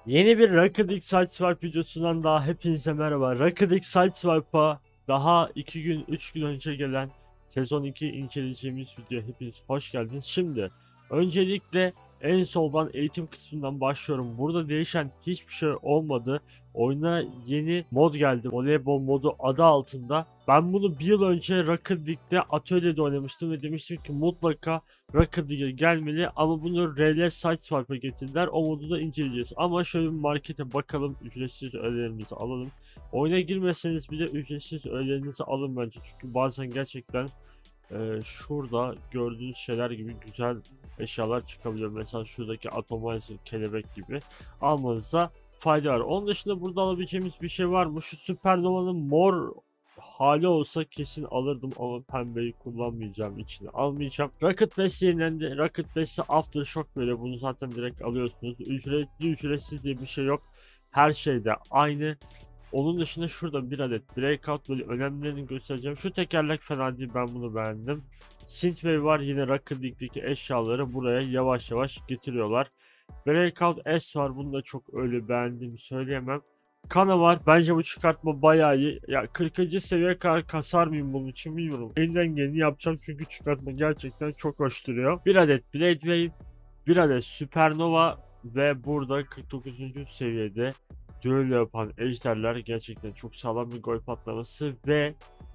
Yeni bir Rocket League Sideswipe videosundan daha hepinize merhaba. Rocket League Sideswipe'a daha 2 gün 3 gün önce gelen sezon 2 inceleyeceğimiz video hepiniz hoş geldiniz. Şimdi öncelikle en soldan eğitim kısmından başlıyorum. Burada değişen hiçbir şey olmadı. Oyuna yeni mod geldi. Voleybol modu adı altında. Ben bunu bir yıl önce Rocket League'de atölyede oynamıştım ve demiştim ki mutlaka Rocket League'e gelmeli ama bunu RL Sideswipe'a getirdiler. O modu da inceleyeceğiz. Ama şöyle bir markete bakalım. Ücretsiz öğelerimizi alalım. Oyuna girmeseniz bile ücretsiz öğelerinizi alın bence. Çünkü bazen gerçekten şurada gördüğünüz şeyler gibi güzel eşyalar çıkabiliyor. Mesela şuradaki atomizer kelebek gibi almanıza fayda var. Onun dışında burada alabileceğimiz bir şey var mı? Şu Supernova'nın mor hali olsa kesin alırdım ama pembeyi kullanmayacağım için almayacağım. Rocket Pass yenilendi. Rocket Pass'i Aftershock böyle, bunu zaten direkt alıyorsunuz. Ücretli ücretsiz diye bir şey yok. Her şeyde aynı. Onun dışında şurada bir adet breakout, böyle önemlilerini göstereceğim. Şu tekerlek fena değil, ben bunu beğendim. Synthwave var, yine Rocket League'deki eşyaları buraya yavaş yavaş getiriyorlar. Breakout S var, bunu da çok öyle beğendiğimi söyleyemem. Kana var, bence bu çıkartma bayağı iyi. Ya 40. seviye kadar kasar mıyım bunun için bilmiyorum. Elinden geleni yapacağım çünkü çıkartma gerçekten çok hoş duruyor. Bir adet Blade Wave, bir adet Supernova ve burada 49. seviyede düello yapan ejderler, gerçekten çok sağlam bir gol patlaması ve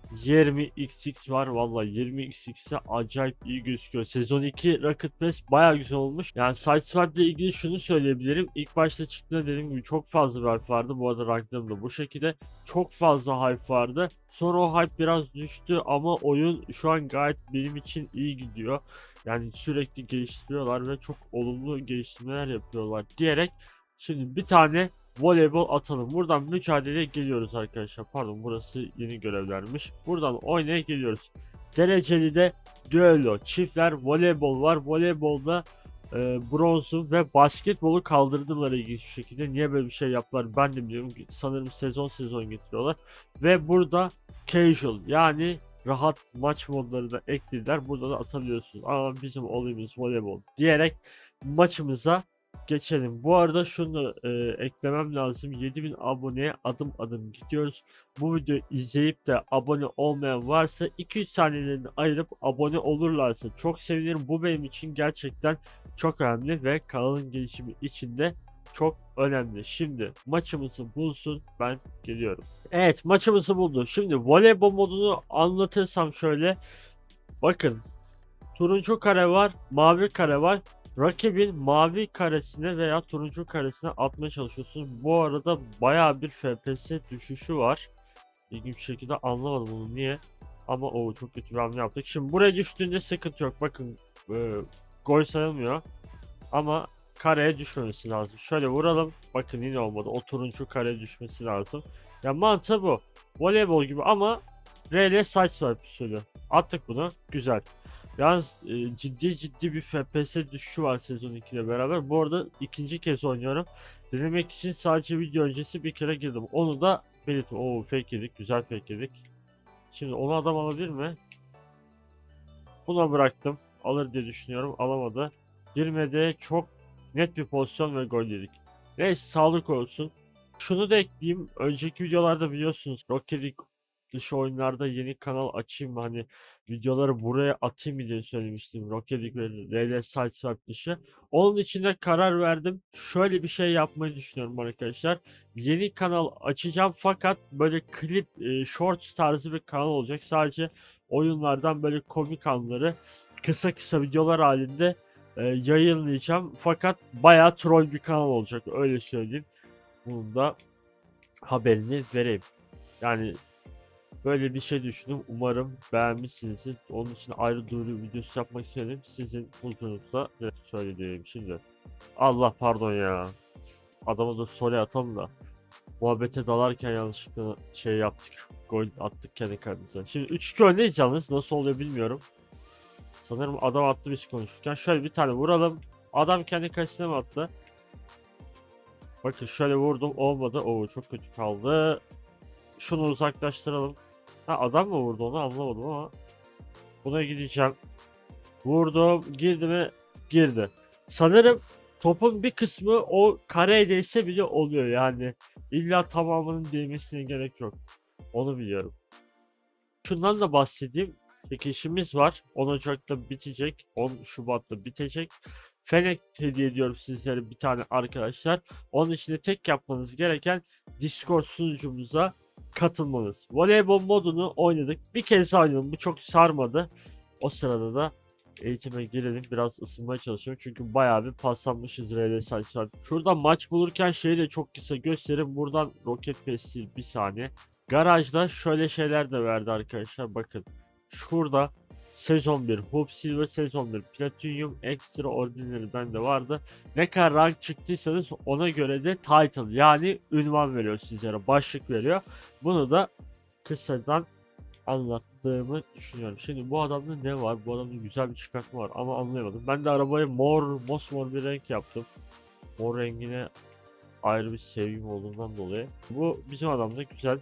20xx var. Vallahi 20xx'e acayip iyi gözüküyor. Sezon 2 Rocket Pass baya güzel olmuş. Yani Sideswipe ile ilgili şunu söyleyebilirim. İlk başta çıktığında dediğim gibi çok fazla bir hype vardı. Bu arada ranklarım da bu şekilde. Çok fazla hype vardı. Sonra o hype biraz düştü ama oyun şu an gayet benim için iyi gidiyor. Yani sürekli geliştiriyorlar ve çok olumlu geliştirmeler yapıyorlar diyerek şimdi bir tane voleybol atalım. Buradan mücadeleye geliyoruz arkadaşlar. Pardon, burası yeni görevlermiş. Buradan oynaya geliyoruz. Dereceli de düello, çiftler, voleybol var. Voleybolda bronzu ve basketbolu kaldırdılar ilginç bir şekilde. Niye böyle bir şey yaptılar ben de bilmiyorum. Sanırım sezon sezon getiriyorlar. Ve burada casual, yani rahat maç modları da eklediler. Burada da atabiliyorsunuz. Ama bizim olayımız voleybol diyerek maçımıza geçelim. Bu arada şunu eklemem lazım. 7000 aboneye adım adım gidiyoruz. Bu videoyu izleyip de abone olmayan varsa 200 saniyelerini ayırıp abone olurlarsa çok sevinirim. Bu benim için gerçekten çok önemli ve kanalın gelişimi için de çok önemli. Şimdi maçımızı bulsun, ben geliyorum. Evet, maçımızı buldu. Şimdi voleybol modunu anlatırsam şöyle. Bakın, turuncu kare var, mavi kare var. Rakibin mavi karesine veya turuncu karesine atmaya çalışıyorsunuz. Bu arada bayağı bir FPS düşüşü var. İlginç bir şekilde anlamadım bunu niye. Ama o çok kötü bir hamle yaptık. Şimdi buraya düştüğünde sıkıntı yok. Bakın gol sayılmıyor. Ama kareye düşmemesi lazım. Şöyle vuralım. Bakın yine olmadı. O turuncu kareye düşmesi lazım. Ya mantığı bu. Voleybol gibi ama RL sideswipe usulü. Attık bunu. Güzel. Yalnız ciddi bir FPS düşüşü var sezon 2 ile beraber. Bu arada ikinci kez oynuyorum. Denemek için sadece video öncesi bir kere girdim. Onu da belirttim. Oo, fake yedik. Güzel fake yedik. Şimdi onu adam alabilir mi? Buna bıraktım. Alır diye düşünüyorum. Alamadı. Girmedi. Çok net bir pozisyon ve gol yedik. Neyse, sağlık olsun. Şunu da ekleyeyim. Önceki videolarda biliyorsunuz Rocket League dışı oyunlarda yeni kanal açayım mı? Hani videoları buraya atayım mı diye söylemiştim. Rocket League ve RL Sideswipe dışı. Onun için de karar verdim. Şöyle bir şey yapmayı düşünüyorum arkadaşlar. Yeni kanal açacağım fakat böyle klip, shorts tarzı bir kanal olacak. Sadece oyunlardan böyle komik anları kısa kısa videolar halinde yayınlayacağım. Fakat bayağı troll bir kanal olacak, öyle söyleyeyim. Bunun da haberini vereyim. Yani böyle bir şey düşündüm. Umarım beğenmişsinizdir. Onun için ayrı duyuru videosu yapmak istedim. Sizin huzurunuzda söyleyeyim şimdi. Allah pardon ya. Adama da soru atalım da. Muhabbete dalarken yanlışlıkla şey yaptık. Gol attık kendi kendimize. Şimdi 3-2 öndeyiz yalnız. Nasıl oluyor bilmiyorum. Sanırım adam attı biz konuşurken. Şöyle bir tane vuralım. Adam kendi kalesine mi attı? Bakın şöyle vurdum, olmadı. Oo, çok kötü kaldı. Şunu uzaklaştıralım. Ha, adam mı vurdu onu anlamadım ama. Buna gideceğim. Vurdum. Girdi mi? Girdi. Sanırım topun bir kısmı o kareye değse bile oluyor yani. İlla tamamının değmesine gerek yok. Onu biliyorum. Şundan da bahsedeyim. Çekilişimiz var. 10 Ocak'ta bitecek. 10 Şubat'ta bitecek. Fenek hediye ediyorum sizlere bir tane arkadaşlar. Onun için de tek yapmanız gereken Discord sunucumuza katılmanız. Voleybol modunu oynadık. Bir kez oynadım. Bu çok sarmadı. O sırada da eğitime girelim. Biraz ısınmaya çalışıyorum. Çünkü bayağı bir paslanmışız RL sayısı. Şurada maç bulurken şeyi de çok kısa göstereyim. Buradan Rocket Pass değil, bir saniye. Garajda şöyle şeyler de verdi arkadaşlar. Bakın. Şurada sezon 1, Hoop Silver sezon 1, Platinum Extraordinary bende vardı. Ne kadar rank çıktıysanız ona göre de title yani ünvan veriyor sizlere. Başlık veriyor. Bunu da kısadan anlattığımı düşünüyorum. Şimdi bu adamda ne var? Bu adamda güzel bir çıkartma var ama anlayamadım. Ben de arabayı mosmor bir renk yaptım. Mor rengine ayrı bir sevgim olduğundan dolayı. Bu bizim adamda güzel.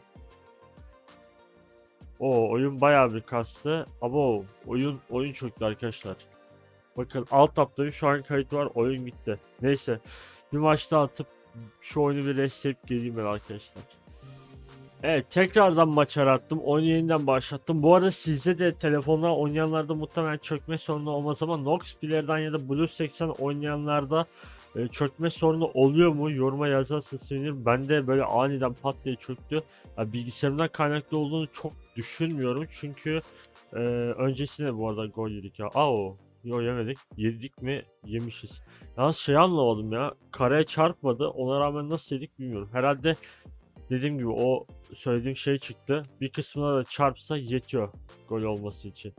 O oyun bayağı bir kastı. Ama oyun çöktü arkadaşlar. Bakın alt tabda şu an kayıt var. Oyun gitti. Neyse. Bir maçta atıp şu oyunu bir reset geleyim ben arkadaşlar. Evet, tekrardan maç arattım. Oyunu yeniden başlattım. Bu arada sizde de telefonla oynayanlarda muhtemelen çökme sorunu olmaz ama Nox Player'dan ya da Blue 80 oynayanlarda çökme sorunu oluyor mu? Yoruma yazarsanız sevinirim. Bende böyle aniden pat diye çöktü. Ya, bilgisayarımdan kaynaklı olduğunu çok düşünmüyorum. Çünkü öncesinde bu arada gol yedik ya. Yo, yemedik. Yedik mi? Yemişiz. Yalnız şey anlamadım ya. Kareye çarpmadı. Ona rağmen nasıl yedik bilmiyorum. Herhalde dediğim gibi o söylediğim şey çıktı. Bir kısmına da çarpsa yetiyor gol olması için.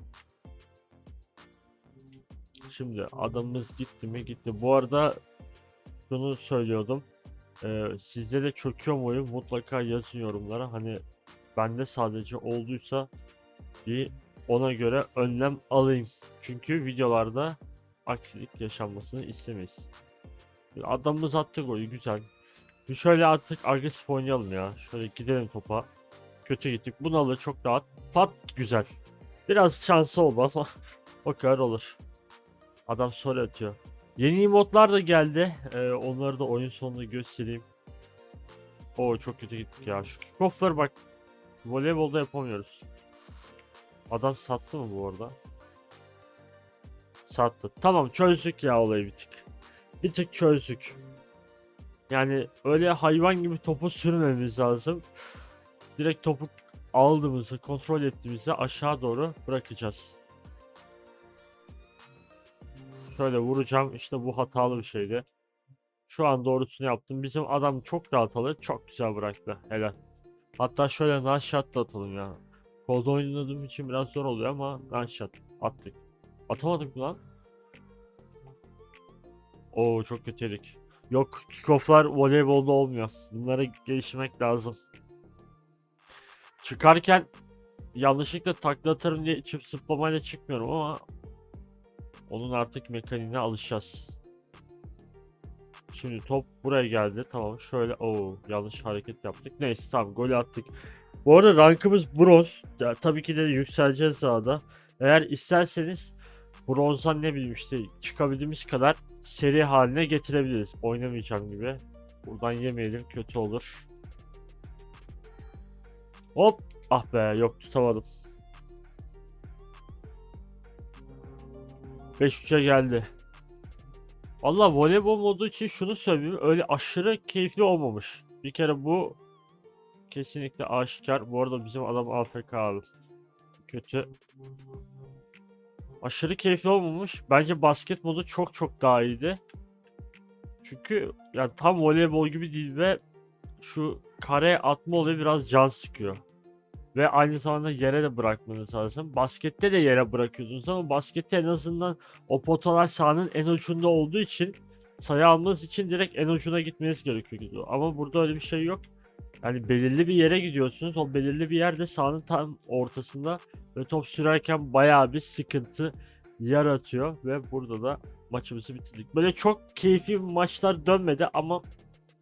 Şimdi adamımız gitti mi? Gitti. Bu arada şunu söylüyordum. Sizde de çöküyor mu oyun? Mutlaka yazın yorumlara. Hani bende sadece olduysa bir ona göre önlem alayım. Çünkü videolarda aksilik yaşanmasını istemeyiz. Adamımız attı golü, güzel. Bir şöyle artık agresif oynayalım ya. Şöyle gidelim topa. Kötü gittik. Bunu çok rahat. Pat, güzel. Biraz şansı oldu ama o kadar olur. Adam soru atıyor. Yeni emotlar da geldi. Onları da oyun sonunda göstereyim. Çok kötü gittik ya. Şu kickoff'ları bak. Voleybolda yapamıyoruz. Adam sattı mı bu arada? Sattı. Tamam, çözdük ya olayı bir tık. Bir tık çözdük. Yani öyle hayvan gibi topu sürmemiz lazım. Direkt topu aldığımızı, kontrol ettiğimizde aşağı doğru bırakacağız. Şöyle vuracağım. İşte bu hatalı bir şeydi. Şu an doğrusunu yaptım. Bizim adam çok rahat alır. Çok güzel bıraktı. Helal. Hatta şöyle nice shot da atalım ya. Kolda oynadığım için biraz zor oluyor ama nice shot attık. Atamadık mı lan? Çok kötüydük. Yok, kickoff'lar voleybolda olmuyor. Bunlara gelişmek lazım. Çıkarken yanlışlıkla takla atarım diye çift zıplamayla çıkmıyorum ama onun artık mekaniğine alışacağız. Şimdi top buraya geldi. Tamam, şöyle yanlış hareket yaptık. Neyse, tamam, golü attık. Bu arada rankımız bronz. Ya, tabii ki de yükseleceğiz daha da. Eğer isterseniz bronzdan ne bileyim işte çıkabildiğimiz kadar seri haline getirebiliriz. Oynamayacağım gibi. Buradan yemeyelim, kötü olur. Hop. Ah be, yok, tutamadım. 5-3'e geldi. Valla voleybol modu için şunu söyleyeyim. Öyle aşırı keyifli olmamış. Bir kere bu kesinlikle aşikar. Bu arada bizim adam AFK abi. Kötü. Aşırı keyifli olmamış. Bence basket modu çok çok daha iyiydi. Çünkü yani tam voleybol gibi değil ve şu kare atma olayı biraz can sıkıyor. Ve aynı zamanda yere de bırakmanız lazım. Baskette de yere bırakıyordunuz ama baskette en azından o potalar sahanın en ucunda olduğu için sayı almanız için direkt en ucuna gitmeniz gerekiyordu. Ama burada öyle bir şey yok. Yani belirli bir yere gidiyorsunuz. O belirli bir yerde sahanın tam ortasında ve top sürerken bayağı bir sıkıntı yaratıyor ve burada da maçımızı bitirdik. Böyle çok keyifli maçlar dönmedi ama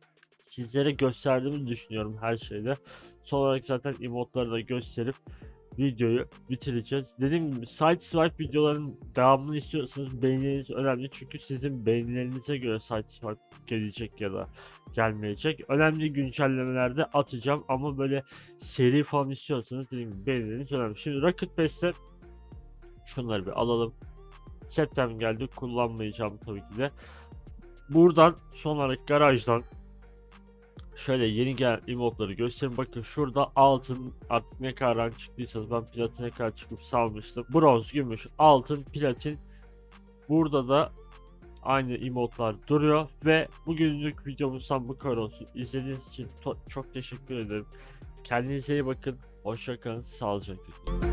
sizlere gösterdiğimi düşünüyorum her şeyde. Son olarak zaten emotları da gösterip videoyu bitireceğiz. Dediğim gibi Sideswipe videoların devamını istiyorsanız beğenileriniz önemli. Çünkü sizin beğenilerinize göre Sideswipe gelecek ya da gelmeyecek. Önemli güncellemelerde atacağım ama böyle seri falan istiyorsanız dediğim gibi beğenileriniz önemli. Şimdi Rocket Pass'te şunları bir alalım. Septem geldi, kullanmayacağım tabii ki de. Buradan son olarak garajdan şöyle yeni gelen emote'ları göstereyim. Bakın şurada altın, artık ne kadar rank çıktıysanız, ben platine kadar çıkıp salmıştım. Bronz, gümüş, altın, platin. Burada da aynı emote'lar duruyor ve bugünlük videomuzdan bu kadar olsun. İzlediğiniz için çok teşekkür ederim. Kendinize iyi bakın. Hoşça kalın. Sağlıcakla kalın.